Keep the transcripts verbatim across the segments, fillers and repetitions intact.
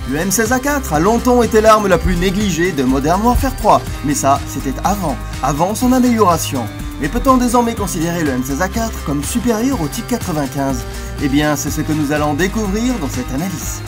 Le M seize A quatre a longtemps été l'arme la plus négligée de Modern Warfare trois, mais ça, c'était avant, avant son amélioration. Mais peut-on désormais considérer le M seize A quatre comme supérieur au Type quatre-vingt-quinze? Eh bien, c'est ce que nous allons découvrir dans cette analyse.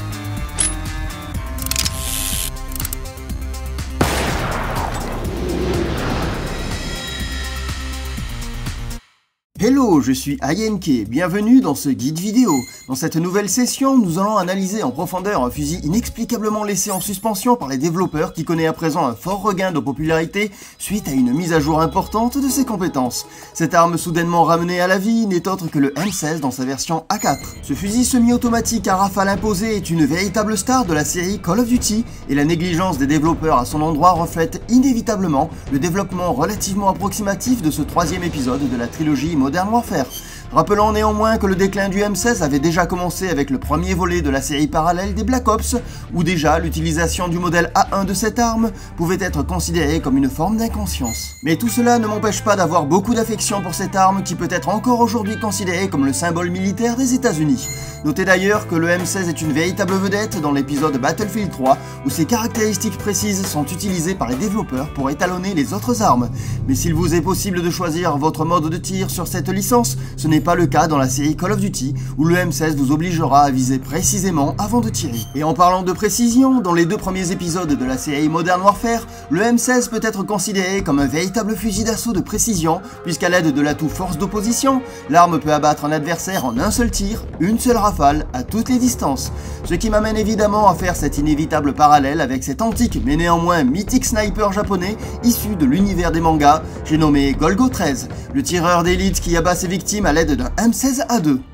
Hello, je suis Ayenke, bienvenue dans ce guide vidéo. Dans cette nouvelle session, nous allons analyser en profondeur un fusil inexplicablement laissé en suspension par les développeurs qui connaît à présent un fort regain de popularité suite à une mise à jour importante de ses compétences. Cette arme soudainement ramenée à la vie n'est autre que le M seize dans sa version A quatre. Ce fusil semi-automatique à rafale imposée est une véritable star de la série Call of Duty et la négligence des développeurs à son endroit reflète inévitablement le développement relativement approximatif de ce troisième épisode de la trilogie Modern Warfare. Rappelons néanmoins que le déclin du M seize avait déjà commencé avec le premier volet de la série parallèle des Black Ops, où déjà l'utilisation du modèle A un de cette arme pouvait être considérée comme une forme d'inconscience. Mais tout cela ne m'empêche pas d'avoir beaucoup d'affection pour cette arme qui peut être encore aujourd'hui considérée comme le symbole militaire des États-Unis. Notez d'ailleurs que le M seize est une véritable vedette dans l'épisode Battlefield trois, où ses caractéristiques précises sont utilisées par les développeurs pour étalonner les autres armes. Mais s'il vous est possible de choisir votre mode de tir sur cette licence, ce n'est pas le cas dans la série Call of Duty, où le M seize vous obligera à viser précisément avant de tirer. Et en parlant de précision, dans les deux premiers épisodes de la série Modern Warfare, le M seize peut être considéré comme un véritable fusil d'assaut de précision, puisqu'à l'aide de l'atout force d'opposition, l'arme peut abattre un adversaire en un seul tir, une seule rafale, à toutes les distances. Ce qui m'amène évidemment à faire cet inévitable parallèle avec cet antique mais néanmoins mythique sniper japonais issu de l'univers des mangas, j'ai nommé Golgo treize, le tireur d'élite qui abat ses victimes à l'aide d'un M seize A deux.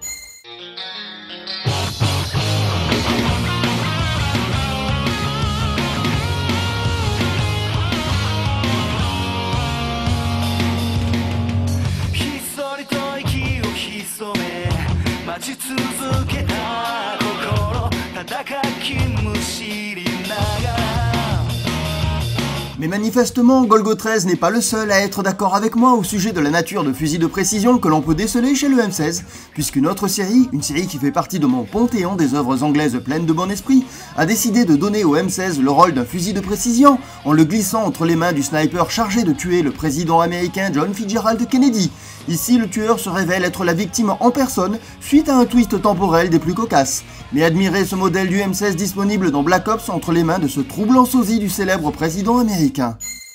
Mais manifestement, Golgo treize n'est pas le seul à être d'accord avec moi au sujet de la nature de fusil de précision que l'on peut déceler chez le M seize, puisqu'une autre série, une série qui fait partie de mon panthéon des œuvres anglaises pleines de bon esprit, a décidé de donner au M seize le rôle d'un fusil de précision en le glissant entre les mains du sniper chargé de tuer le président américain John Fitzgerald Kennedy. Ici, le tueur se révèle être la victime en personne suite à un twist temporel des plus cocasses. Mais admirez ce modèle du M seize disponible dans Black Ops entre les mains de ce troublant sosie du célèbre président américain.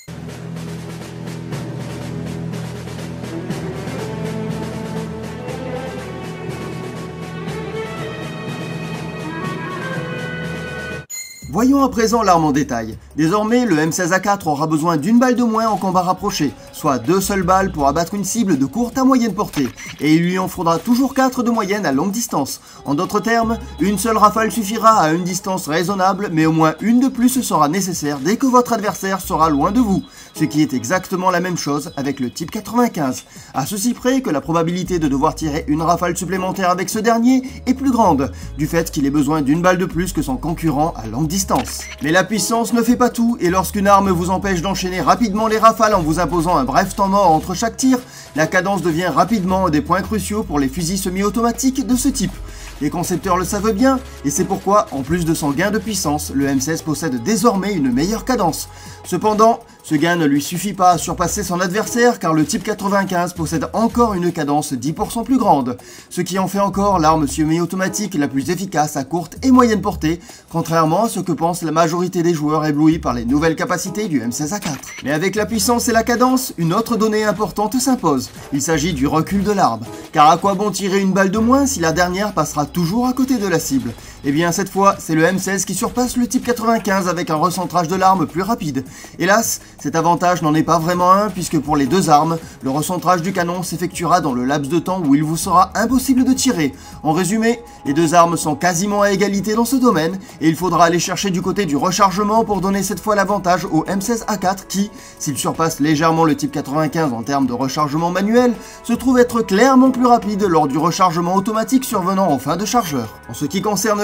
Voyons à présent l'arme en détail. Désormais, le M seize A quatre aura besoin d'une balle de moins en combat rapproché, soit deux seules balles pour abattre une cible de courte à moyenne portée, et il lui en faudra toujours quatre de moyenne à longue distance. En d'autres termes, une seule rafale suffira à une distance raisonnable, mais au moins une de plus sera nécessaire dès que votre adversaire sera loin de vous, ce qui est exactement la même chose avec le Type quatre-vingt-quinze, à ceci près que la probabilité de devoir tirer une rafale supplémentaire avec ce dernier est plus grande, du fait qu'il ait besoin d'une balle de plus que son concurrent à longue distance. Mais la puissance ne fait pas tout, et lorsqu'une arme vous empêche d'enchaîner rapidement les rafales en vous imposant un bref temps mort entre chaque tir, la cadence devient rapidement un des points cruciaux pour les fusils semi-automatiques de ce type. Les concepteurs le savent bien, et c'est pourquoi, en plus de son gain de puissance, le M seize possède désormais une meilleure cadence. Cependant, ce gain ne lui suffit pas à surpasser son adversaire car le Type quatre-vingt-quinze possède encore une cadence dix pour cent plus grande, ce qui en fait encore l'arme semi-automatique la plus efficace à courte et moyenne portée, contrairement à ce que pense la majorité des joueurs éblouis par les nouvelles capacités du M seize A quatre. Mais avec la puissance et la cadence, une autre donnée importante s'impose, il s'agit du recul de l'arme, car à quoi bon tirer une balle de moins si la dernière passera toujours à côté de la cible? Et bien cette fois, c'est le M seize qui surpasse le Type quatre-vingt-quinze avec un recentrage de l'arme plus rapide. Hélas, cet avantage n'en est pas vraiment un puisque pour les deux armes, le recentrage du canon s'effectuera dans le laps de temps où il vous sera impossible de tirer. En résumé, les deux armes sont quasiment à égalité dans ce domaine et il faudra aller chercher du côté du rechargement pour donner cette fois l'avantage au M seize A quatre qui, s'il surpasse légèrement le Type quatre-vingt-quinze en termes de rechargement manuel, se trouve être clairement plus rapide lors du rechargement automatique survenant en fin de chargeur. En ce qui concerne la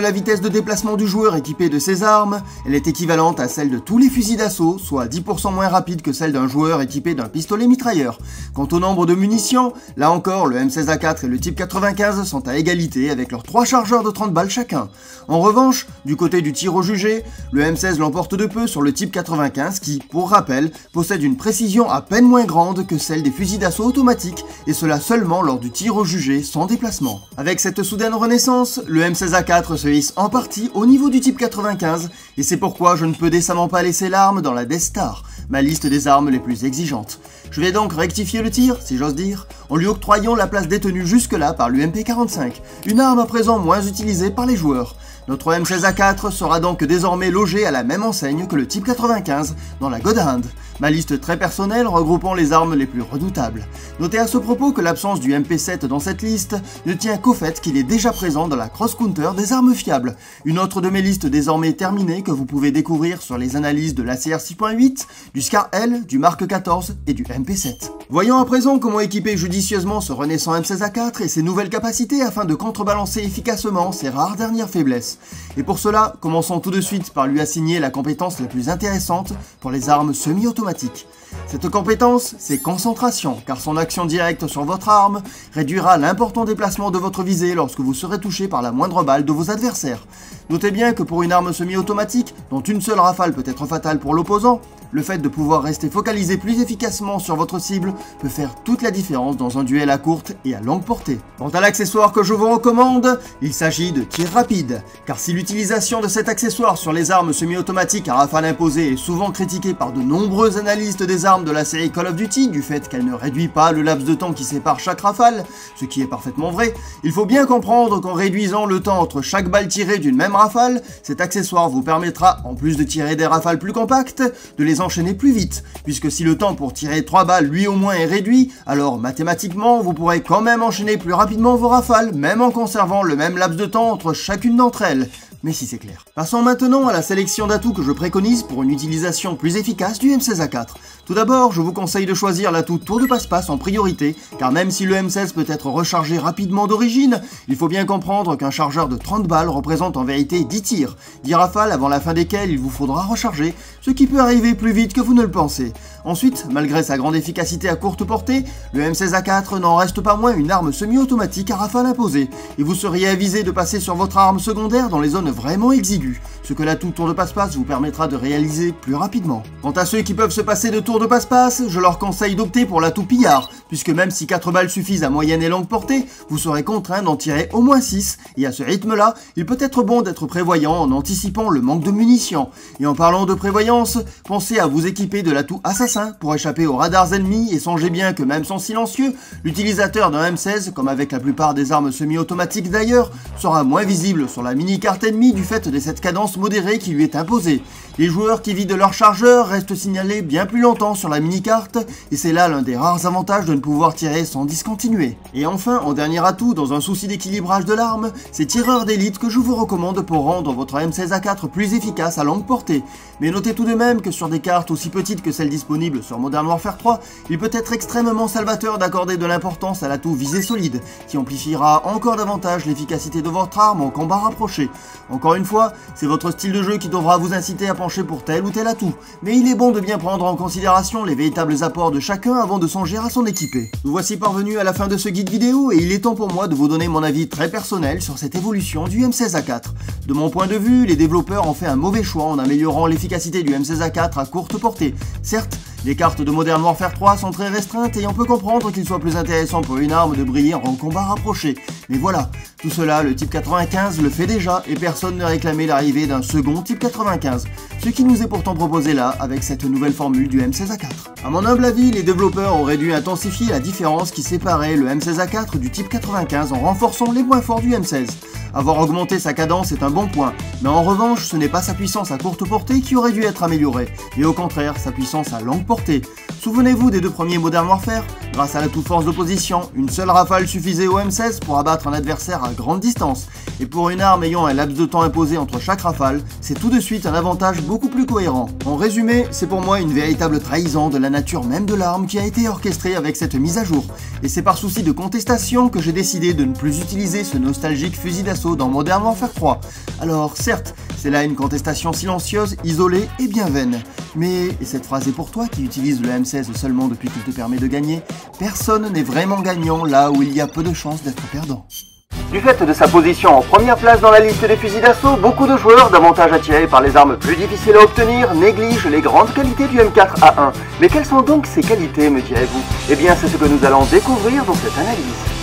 la vitesse de déplacement du joueur équipé de ces armes, elle est équivalente à celle de tous les fusils d'assaut, soit dix pour cent moins rapide que celle d'un joueur équipé d'un pistolet mitrailleur. Quant au nombre de munitions, là encore, le M seize A quatre et le Type quatre-vingt-quinze sont à égalité avec leurs trois chargeurs de trente balles chacun. En revanche, du côté du tir au jugé, le M seize l'emporte de peu sur le Type quatre-vingt-quinze qui, pour rappel, possède une précision à peine moins grande que celle des fusils d'assaut automatiques, et cela seulement lors du tir au jugé sans déplacement. Avec cette soudaine renaissance, le M seize A quatre se hisse en partie au niveau du Type quatre-vingt-quinze, et c'est pourquoi je ne peux décemment pas laisser l'arme dans la Death Star, ma liste des armes les plus exigeantes. Je vais donc rectifier le tir, si j'ose dire, en lui octroyant la place détenue jusque-là par l'U M P quarante-cinq, une arme à présent moins utilisée par les joueurs. Notre M seize A quatre sera donc désormais logé à la même enseigne que le Type quatre-vingt-quinze dans la God Hand, ma liste très personnelle regroupant les armes les plus redoutables. Notez à ce propos que l'absence du M P sept dans cette liste ne tient qu'au fait qu'il est déjà présent dans la Cross Counter des armes fiables, une autre de mes listes désormais terminée que vous pouvez découvrir sur les analyses de l'A C R six point huit, du Scar L, du Mark quatorze et du M P sept. Voyons à présent comment équiper judicieusement ce renaissant M seize A quatre et ses nouvelles capacités afin de contrebalancer efficacement ses rares dernières faiblesses. Et pour cela, commençons tout de suite par lui assigner la compétence la plus intéressante pour les armes semi-automatiques. Cette compétence, c'est concentration, car son action directe sur votre arme réduira l'important déplacement de votre visée lorsque vous serez touché par la moindre balle de vos adversaires. Notez bien que pour une arme semi-automatique, dont une seule rafale peut être fatale pour l'opposant, le fait de pouvoir rester focalisé plus efficacement sur votre cible peut faire toute la différence dans un duel à courte et à longue portée. Quant à l'accessoire que je vous recommande, il s'agit de tir rapide, car si l'utilisation de cet accessoire sur les armes semi-automatiques à rafale imposée est souvent critiquée par de nombreux analystes des armes de la série Call of Duty du fait qu'elle ne réduit pas le laps de temps qui sépare chaque rafale, ce qui est parfaitement vrai, il faut bien comprendre qu'en réduisant le temps entre chaque balle tirée d'une même rafale, cet accessoire vous permettra, en plus de tirer des rafales plus compactes, de les enchaîner plus vite, puisque si le temps pour tirer trois balles lui au moins est réduit, alors mathématiquement vous pourrez quand même enchaîner plus rapidement vos rafales, même en conservant le même laps de temps entre chacune d'entre elles. Mais si c'est clair. Passons maintenant à la sélection d'atouts que je préconise pour une utilisation plus efficace du M seize A quatre. Tout d'abord, je vous conseille de choisir l'atout tour de passe-passe en priorité, car même si le M seize peut être rechargé rapidement d'origine, il faut bien comprendre qu'un chargeur de trente balles représente en vérité dix tirs, dix rafales avant la fin desquelles il vous faudra recharger, ce qui peut arriver plus vite que vous ne le pensez. Ensuite, malgré sa grande efficacité à courte portée, le M seize A quatre n'en reste pas moins une arme semi-automatique à rafale imposée, et vous seriez avisé de passer sur votre arme secondaire dans les zones vraiment exiguës, ce que l'atout tour de passe-passe vous permettra de réaliser plus rapidement. Quant à ceux qui peuvent se passer de tour de passe-passe, je leur conseille d'opter pour l'atout pillard, puisque même si quatre balles suffisent à moyenne et longue portée, vous serez contraint d'en tirer au moins six, et à ce rythme-là, il peut être bon d'être prévoyant en anticipant le manque de munitions. Et en parlant de prévoyance, pensez à vous équiper de l'atout assassin pour échapper aux radars ennemis, et songez bien que même sans silencieux, l'utilisateur d'un M seize, comme avec la plupart des armes semi-automatiques d'ailleurs, sera moins visible sur la mini-carte ennemie du fait de cette cadence modérée qui lui est imposée. Les joueurs qui vident leur chargeur restent signalés bien plus longtemps sur la mini-carte, et c'est là l'un des rares avantages de ne pouvoir tirer sans discontinuer. Et enfin, en dernier atout, dans un souci d'équilibrage de l'arme, c'est tireur d'élite que je vous recommande pour rendre votre M seize A quatre plus efficace à longue portée. Mais notez tout de même que sur des cartes aussi petites que celles disponibles sur Modern Warfare trois, il peut être extrêmement salvateur d'accorder de l'importance à l'atout visée solide, qui amplifiera encore davantage l'efficacité de votre arme en combat rapproché. Encore une fois, c'est votre style de jeu qui devra vous inciter à pencher pour tel ou tel atout, mais il est bon de bien prendre en considération les véritables apports de chacun avant de songer à s'en équiper. Nous voici parvenus à la fin de ce guide vidéo et il est temps pour moi de vous donner mon avis très personnel sur cette évolution du M seize A quatre. De mon point de vue, les développeurs ont fait un mauvais choix en améliorant l'efficacité du M seize A quatre à courte portée. Certes, les cartes de Modern Warfare trois sont très restreintes et on peut comprendre qu'il soit plus intéressant pour une arme de briller en combat rapproché. Mais voilà, tout cela, le Type quatre-vingt-quinze le fait déjà et personne ne réclamait l'arrivée d'un second Type quatre-vingt-quinze, ce qui nous est pourtant proposé là avec cette nouvelle formule du M seize A quatre. À mon humble avis, les développeurs auraient dû intensifier la différence qui séparait le M seize A quatre du Type quatre-vingt-quinze en renforçant les points forts du M seize. Avoir augmenté sa cadence est un bon point, mais en revanche, ce n'est pas sa puissance à courte portée qui aurait dû être améliorée, mais au contraire sa puissance à longue portée. Souvenez-vous des deux premiers Modern Warfare. Grâce à l'atout force d'opposition, une seule rafale suffisait au M seize pour abattre un adversaire à grande distance. Et pour une arme ayant un laps de temps imposé entre chaque rafale, c'est tout de suite un avantage beaucoup plus cohérent. En résumé, c'est pour moi une véritable trahison de la nature même de l'arme qui a été orchestrée avec cette mise à jour. Et c'est par souci de contestation que j'ai décidé de ne plus utiliser ce nostalgique fusil d'assaut dans Modern Warfare trois. Alors certes, c'est là une contestation silencieuse, isolée et bien vaine. Mais, et cette phrase est pour toi qui utilise le M seize seulement depuis qu'il te permet de gagner, personne n'est vraiment gagnant là où il y a peu de chances d'être perdant. Du fait de sa position en première place dans la liste des fusils d'assaut, beaucoup de joueurs, davantage attirés par les armes plus difficiles à obtenir, négligent les grandes qualités du M quatre A un. Mais quelles sont donc ces qualités, me direz-vous? Eh bien, c'est ce que nous allons découvrir dans cette analyse.